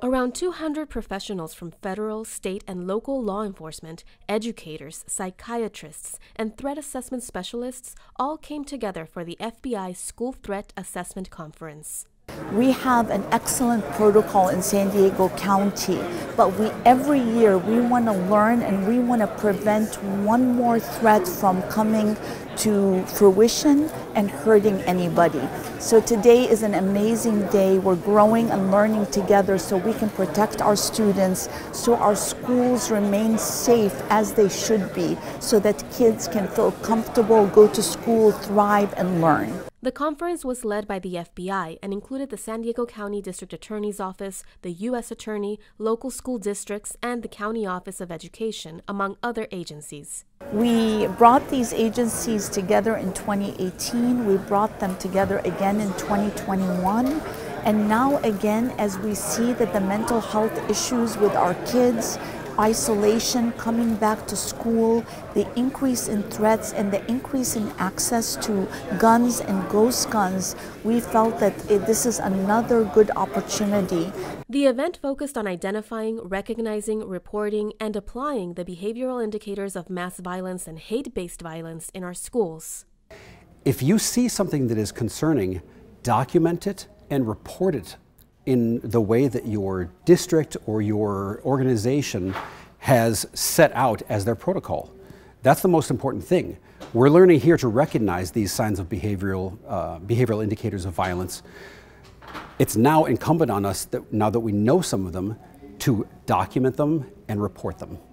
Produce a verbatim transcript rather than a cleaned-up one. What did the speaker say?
Around two hundred professionals from federal, state, and local law enforcement, educators, psychiatrists, and threat assessment specialists all came together for the F B I School Threat Assessment Conference. We have an excellent protocol in San Diego County, but we every year we want to learn and we want to prevent one more threat from coming to fruition and hurting anybody. So today is an amazing day. We're growing and learning together so we can protect our students, so our schools remain safe as they should be, so that kids can feel comfortable, go to school, thrive, and learn. The conference was led by the F B I and included the San Diego County District Attorney's Office, the U S Attorney, local school districts, and the County Office of Education, among other agencies. We brought these agencies together in twenty eighteen. We brought them together again in twenty twenty-one. And now again, as we see that the mental health issues with our kids, isolation, coming back to school, the increase in threats and the increase in access to guns and ghost guns, we felt that it, this is another good opportunity. The event focused on identifying, recognizing, reporting, and applying the behavioral indicators of mass violence and hate-based violence in our schools. If you see something that is concerning, document it and report it in the way that your district or your organization has set out as their protocol. That's the most important thing. We're learning here to recognize these signs of behavioral, uh, behavioral indicators of violence. It's now incumbent on us, that now that we know some of them, to document them and report them.